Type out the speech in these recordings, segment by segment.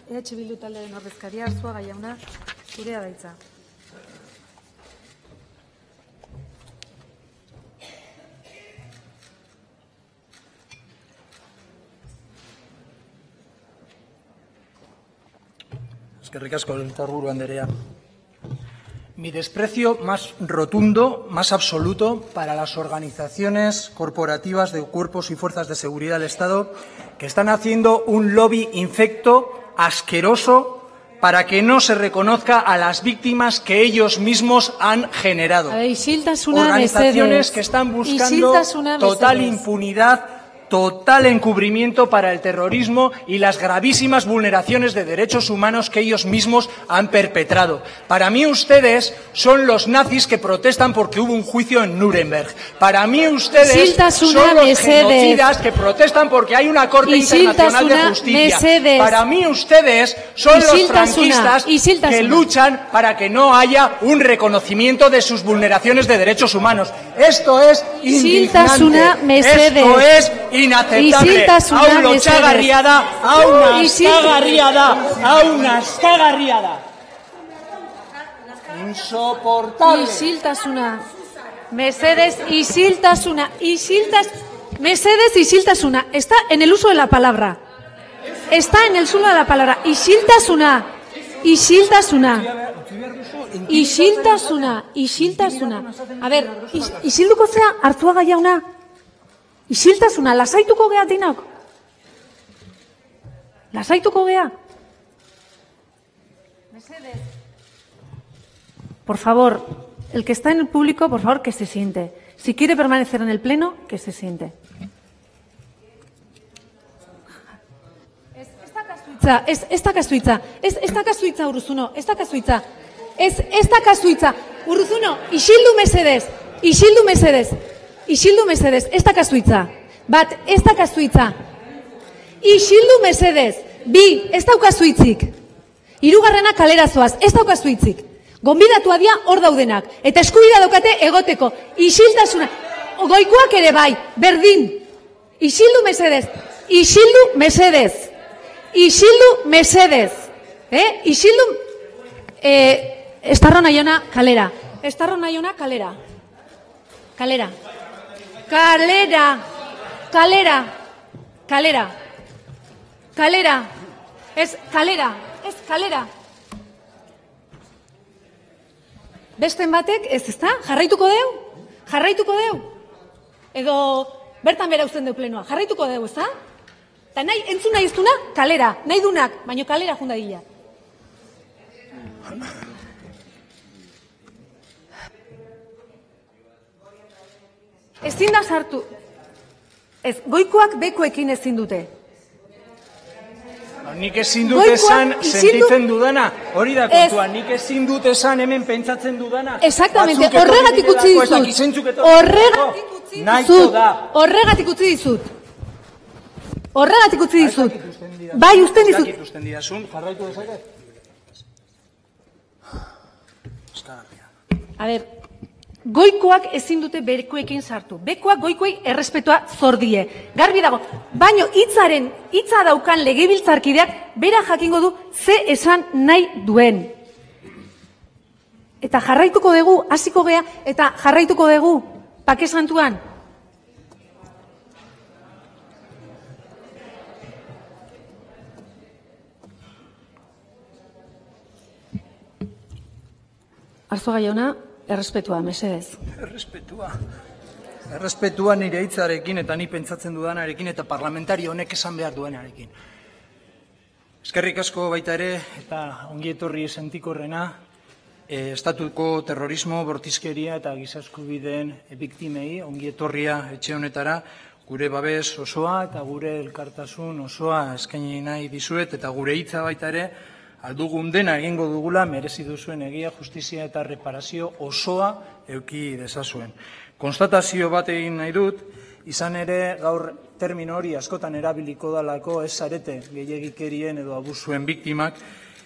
Bildu taldearen ordezkaria, Arzuaga jauna, zurea da hitza. Eskerrik asko, legebiltzarburu andrea. Mi desprecio más rotundo, más absoluto para las organizaciones corporativas de cuerpos y fuerzas de seguridad del Estado que están haciendo un lobby infecto, asqueroso, para que no se reconozca a las víctimas que ellos mismos han generado. Organizaciones que están buscando total impunidad, total encubrimiento para el terrorismo y las gravísimas vulneraciones de derechos humanos que ellos mismos han perpetrado. Para mí ustedes son los nazis que protestan porque hubo un juicio en Nuremberg. Para mí ustedes son los genocidas que protestan porque hay una Corte Internacional de Justicia. Para mí ustedes son los franquistas que luchan para que no haya un reconocimiento de sus vulneraciones de derechos humanos. Esto es indignante. Esto es inaceptable. Aulo txagarria, auna insoportable. Isiltasuna. Mesedes, isiltasuna. Mesedes, isiltasuna. Está en el uso de la palabra. Está en el uso de la palabra. Isiltasuna. A ver, isilduko zea Arzuaga jauna. Isiltasuna, lasaituko gea dinak. Lasaituko gea. Por favor, el que está en el público, por favor, que se siente. Si quiere permanecer en el pleno, que se siente. Ez da kasuitza, Urruzuno, ez da kasuitza. Ez da kasuitza. Urruzuno, isildu mesedez, ez da kasuitza. Bat, ez da kasuitza. Isildu mesedez. Bi, ez daukazuitzik. Hirugarrena kalera zoaz, ez daukazuitzik. Gonbidatua dia hor daudenak. Eta eskubidea daukate egoteko. Isiltasuna. Goikoak ere bai, berdin. Isildu mesedez. Estarro nahiona kalera. Kalera. Besten batek, ezta? Jarraituko deu? Edo bertan bera uzten deu plenoa. Jarraituko deu, ezta? Eta nahi, entzun nahi eztuna, kalera. Nahi dunak, baino kalera junda dila. Ezin da sartu. Ez, goikoak bekoekin ezin dute. Nik ezin dut esan sentitzen dudana. Hori da kontua, nik ezin dut esan hemen pentsatzen dudana. Exactamente, horregatik utzi dizut. Horregatik utzi dizut. Bai, usten dizut. A ver, goikoak ezin dute bekoekin sartu. Bekoak goikoei errespetua zor die. Garbi dago. Baino hitza daukan legebiltzarkideak bera jakingo du ze esan nahi duen. Eta jarraituko dugu, hasiko gea, eta jarraituko dugu, Bake Santuan. Arzuaga jauna, errespetua, mesedez. Errespetua nire hitzarekin eta ni pentsatzen dudanarekin eta parlamentari honek esan behar duenarekin. Eskerrik asko baita ere eta ongi etorri sentikorrena estatuko terrorismo, bortizkeria eta giza eskubideen biktimei ongi etorria etxe honetara gure babes osoa eta gure elkartasun osoa eskaini nahi dizuet eta gure hitza baita ere aldugun dena egingo dugula merezi duzuen egia, justizia eta reparazio osoa eduki dezazuen. Konstatazio bat egin nahi dut, izan ere gaur termino hori askotan erabiliko dalako ez zarete gehiegikerien edo abusuen biktimak.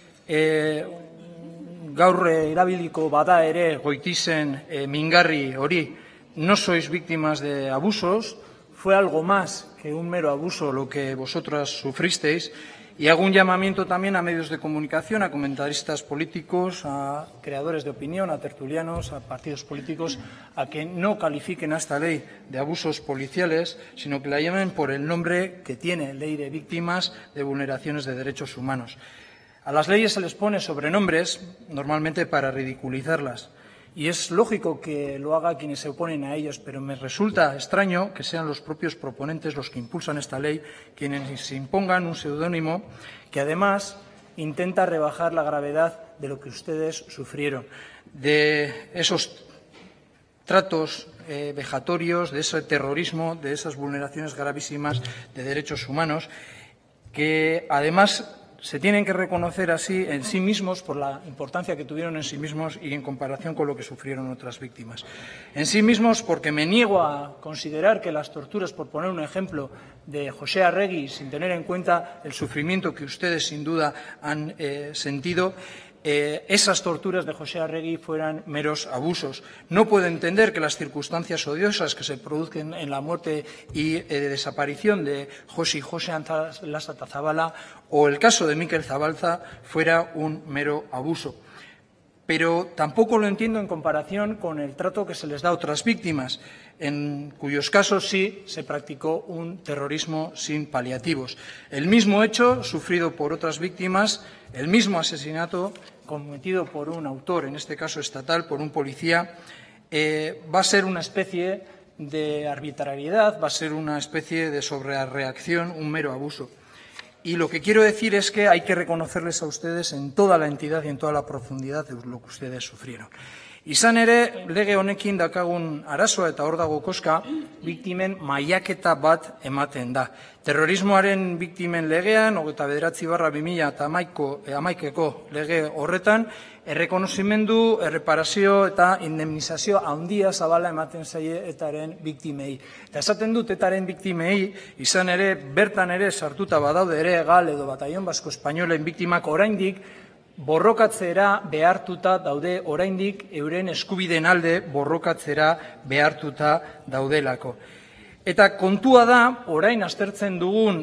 Gaur erabiliko bada ere Goitizen mingarri hori, no sois víctimas de abusos, fue algo más que un mero abuso lo que vosotras sufristeis. Y hago un llamamiento también a medios de comunicación, a comentaristas políticos, a creadores de opinión, a tertulianos, a partidos políticos, a que no califiquen a esta ley de abusos policiales, sino que la llamen por el nombre que tiene, Ley de Víctimas de Vulneraciones de Derechos Humanos. A las leyes se les pone sobrenombres, normalmente para ridiculizarlas. Y es lógico que lo haga quienes se oponen a ellos, pero me resulta extraño que sean los propios proponentes los que impulsan esta ley quienes se impongan un seudónimo que además intenta rebajar la gravedad de lo que ustedes sufrieron, de esos tratos vejatorios, de ese terrorismo, de esas vulneraciones gravísimas de derechos humanos, que además se tienen que reconocer así en sí mismos por la importancia que tuvieron en sí mismos y en comparación con lo que sufrieron otras víctimas. En sí mismos porque me niego a considerar que las torturas, por poner un ejemplo, de José Arregui, sin tener en cuenta el sufrimiento que ustedes sin duda han sentido, esas torturas de José Arregui fueran meros abusos. No puedo entender que las circunstancias odiosas que se produzcan en la muerte y desaparición de José Lasata-Zabala o el caso de Mikel Zabalza fuera un mero abuso. Pero tampoco lo entiendo en comparación con el trato que se les da a otras víctimas, en cuyos casos sí se practicó un terrorismo sin paliativos. El mismo hecho sufrido por otras víctimas, el mismo asesinato cometido por un autor, en este caso estatal, por un policía, va a ser una especie de arbitrariedad, va a ser una especie de sobrereacción, un mero abuso. Y lo que quiero decir es que hay que reconocerles a ustedes en toda la entidad y en toda la profundidad de lo que ustedes sufrieron. Izan ere, lege honekin dakagun arazoa eta hor dago koska, biktimen mailaketa bat ematen da. Terrorismoaren biktimen legean, 29/2011eko lege horretan, errekonozimendu, erreparazio eta indemnizazio handia zabala ematen zaie etaren biktimei. Eta esaten dut etaren biktimei, izan ere, bertan ere sartuta badaude ere gal edo batallon basko espainolen biktimak oraindik borrokatzera behartuta daude, oraindik euren eskubideen alde borrokatzera behartuta daudelako. Eta kontua da, orain aztertzen dugun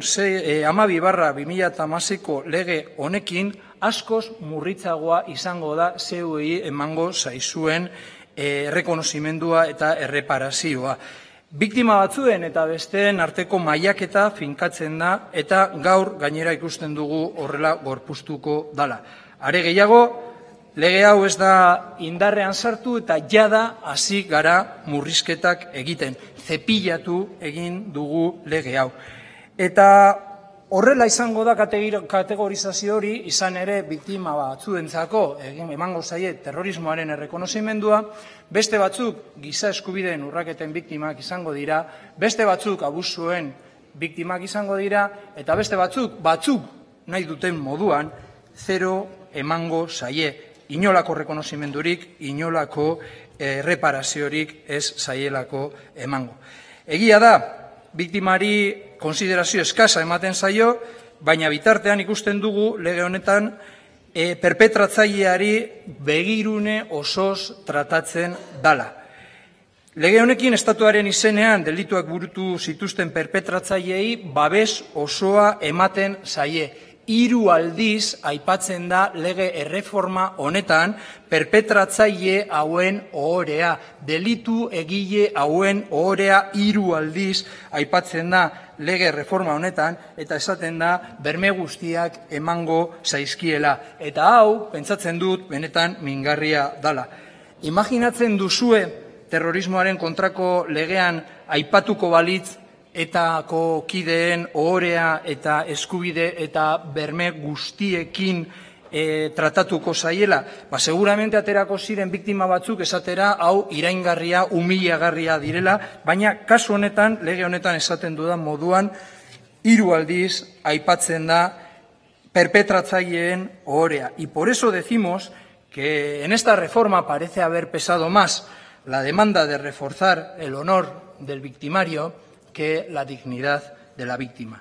12/2016ko lege honekin, askoz murritzagoa izango da zeuei emango zaizuen errekonozimendua eta erreparazioa. Biktima batzuen eta besteen arteko mailaketa finkatzen da eta gaur gainera ikusten dugu horrela gorpuztuko dala. Are gehiago, lege hau ez da indarrean sartu eta jada hasi gara murrizketak egiten. Zepilatu egin dugu lege hau. Eta horrela izango da kategorizazio hori, izan ere biktima batzuentzako emango zaie terrorismoaren errekonozimendua, beste batzuk giza eskubideen urraketen biktimak izango dira, beste batzuk abusuen biktimak izango dira, eta beste batzuk nahi duten moduan, zero emango zaie. Inolako rekonozimendurik, inolako reparaziorik ez zaielako emango. Egia da, biktimari konsiderazio eskasa ematen zaio, baina bitartean ikusten dugu lege honetan perpetratzaileari begirune osoz tratatzen dala. Lege honekin estatuaren izenean delituak burutu zituzten perpetratzaileei babes osoa ematen zaie. 3 aldiz aipatzen da lege erreforma honetan perpetratzaile hauen ohorea, delitu egile hauen ohorea 3 aldiz aipatzen da lege erreforma honetan eta esaten da berme guztiak emango zaizkiela. Eta hau, pentsatzen dut, benetan mingarria dala. Imaginatzen duzue terrorismoaren kontrako legean aipatuko balitz etako kideen ohorea eta eskubide eta berme guztiekin tratatuko zaiela? Seguramente aterako ziren biktima batzuk esatera hau iraingarria, humilagarria direla, baina kasu honetan, lege honetan esaten dudan moduan, 3 aldiz aipatzen da perpetratzaileen ohorea. Y por eso decimos que en esta reforma parece haber pesado más la demanda de reforzar el honor del victimario que la dignidad de la víctima.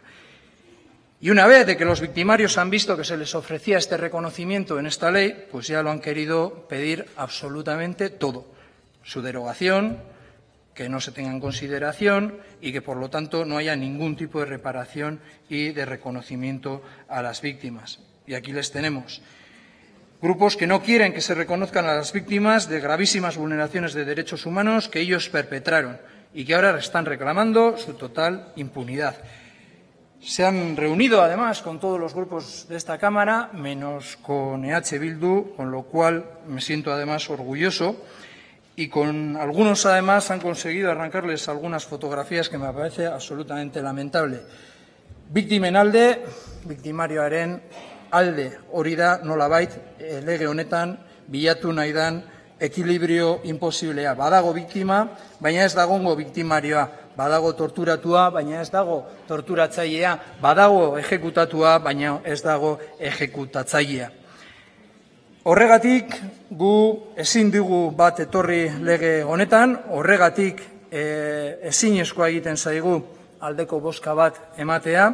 Y una vez de que los victimarios han visto que se les ofrecía este reconocimiento en esta ley, pues ya lo han querido pedir absolutamente todo. Su derogación, que no se tenga en consideración y que, por lo tanto, no haya ningún tipo de reparación y de reconocimiento a las víctimas. Y aquí les tenemos. Grupos que no quieren que se reconozcan a las víctimas de gravísimas vulneraciones de derechos humanos que ellos perpetraron y que ahora están reclamando su total impunidad. Se han reunido, además, con todos los grupos de esta Cámara, menos con EH Bildu, con lo cual me siento, además, orgulloso. Y con algunos, además, han conseguido arrancarles algunas fotografías que me parece absolutamente lamentable. Biktimen alde, biktimarioaren alde, hori da nolabait lege honetan bilatu nahi dan ekilibrio imposiblea. Badago biktima, baina ez dagongo biktimarioa. Badago torturatua, baina ez dago torturatzailea. Badago ejekutatua, baina ez dago ejekutatzailea. Horregatik, gu ezin dugu bat etorri lege honetan, horregatik ezinezkoa egiten zaigu aldeko bozka bat ematea.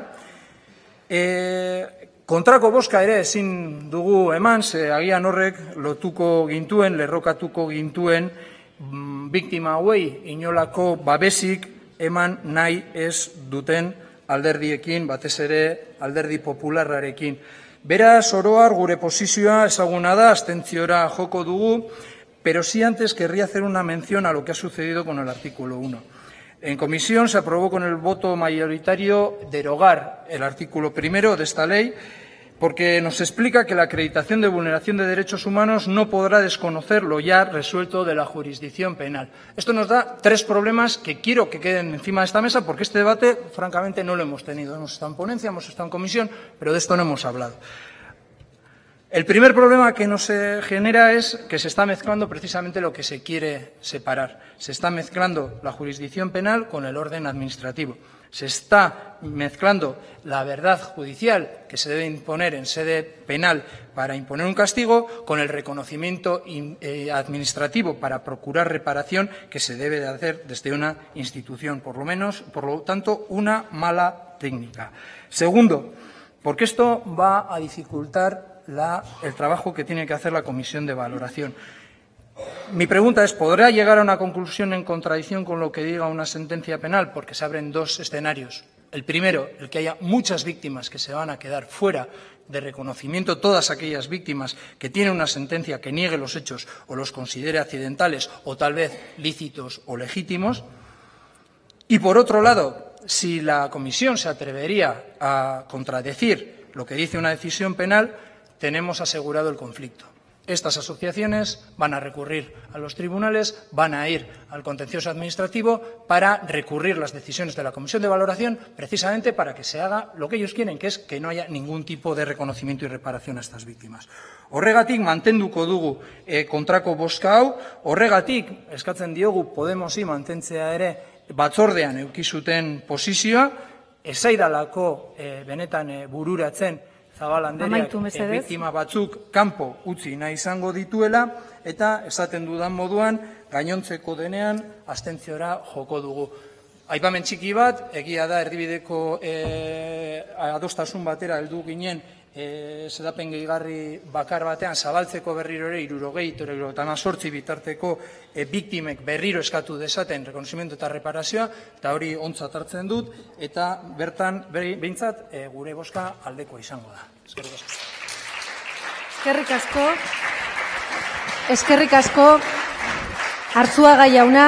Kontrako bozka ere ezin dugu eman, ze agian horrek lotuko gintuen, lerrokatuko gintuen, biktima hauei inolako babesik eman nahi ez duten alderdiekin, batez ere alderdi popularrarekin. Beraz, oroar, gure posizioa ezaguna da, abstentziora joko dugu, pero sí antes querría hacer una mención a lo que ha sucedido con el artículo 1. En comisión se aprobó con el voto mayoritario derogar el artículo 1 de esta ley, porque nos explica que la acreditación de vulneración de derechos humanos no podrá desconocer lo ya resuelto de la jurisdicción penal. Esto nos da tres problemas que quiero que queden encima de esta mesa, porque este debate, francamente, no lo hemos tenido. Hemos estado en ponencia, hemos estado en comisión, pero de esto no hemos hablado. El primer problema que nos genera es que se está mezclando precisamente lo que se quiere separar. Se está mezclando la jurisdicción penal con el orden administrativo. Se está mezclando la verdad judicial que se debe imponer en sede penal para imponer un castigo con el reconocimiento administrativo para procurar reparación que se debe de hacer desde una institución, por lo tanto, una mala técnica. Segundo, porque esto va a dificultar el trabajo que tiene que hacer la comisión de valoración. Mi pregunta es, ¿podrá llegar a una conclusión en contradicción con lo que diga una sentencia penal? Porque se abren dos escenarios. El primero, el que haya muchas víctimas que se van a quedar fuera de reconocimiento, todas aquellas víctimas que tienen una sentencia que niegue los hechos o los considere accidentales o tal vez lícitos o legítimos. Y por otro lado, si la comisión se atrevería a contradecir lo que dice una decisión penal, tenemos asegurado el conflicto. Estas asociaciones van a recurrir a los tribunales, van a ir al contencioso administrativo para recurrir las decisiones de la comisión de valoración, precisamente para que se haga lo que ellos quieren, que es que no haya ningún tipo de reconocimiento y reparación a estas víctimas. Horregatik mantenduko dugu kontrako bozka hau, horregatik eskatzen diogu Podemosi mantentzea ere batzordean eduki zuten posizioa, ez zaidalako benetan bururatzen Zabal Andreak biktima batzuk kanpo utzi nahi izango dituela, eta esaten dudan moduan, gainontzeko denean abstentziora joko dugu. Aipamen txiki bat, egia da erdibideko adostasun batera heldu ginen xedapen gehigarri bakar batean zabaltzeko berriro ere 78 bitarteko biktimek berriro eskatu dezaten rekonozimiento eta reparazioa, eta hori ontzat hartzen dut, eta bertan behintzat gure bozka aldekoa izango da. Eskerrik asko. Eskerrik asko. Arzuaga jauna.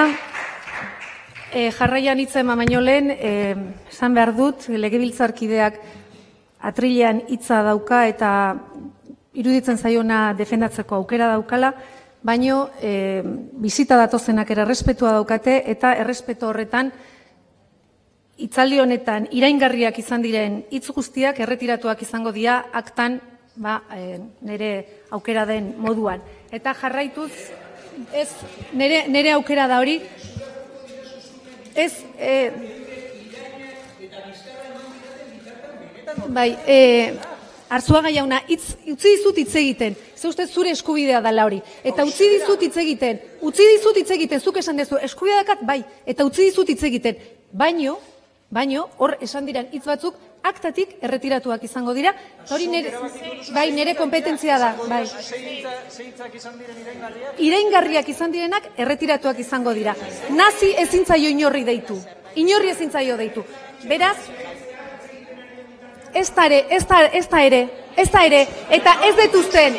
Jarraian hitza eman baino lehen, esan behar dut, legebiltzarkideak atrilean hitza dauka eta iruditzen zaiona defendatzeko aukera daukala, baino bizita datozenak ere errespetua daukate eta errespetu horretan hitzaldi honetan iraingarriak izan diren hitz guztiak erretiratuak izango dira aktan nire aukera den moduan. Eta jarraituz, ez nire aukera da hori, ez... Bai, Arzuaga jauna, utzi dizut hitz egiten, ze uste zure eskubidea dela hori, eta utzi dizut hitz egiten, zuk esan dezu, eskubidea dakat, bai, eta utzi dizut hitz egiten, baino, baino hor esan diren hitz batzuk aktatik erretiratuak izango dira, hori nire kompetentzia da, bai. Iraingarriak izan direnak erretiratuak izango dira. Nazi ezin zaio inorri deitu. Inorri ezin zaio deitu. Beraz, ez da ere, eta ez detuzten.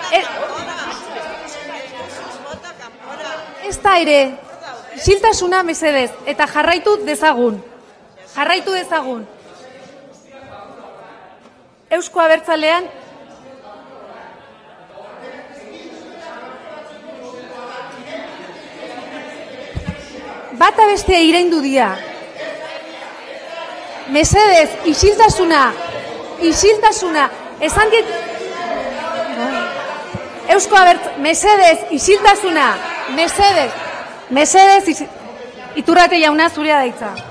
Ez da ere, isiltasuna mesedez, eta jarraitu dezagun. Eusko Abertzalean bata bestea iraindu dira. Mesedez, isiltasuna, esan dit... Eusko Abertzalean, mesedez, isiltasuna, mesedez, Iturrate jauna zurea daitza.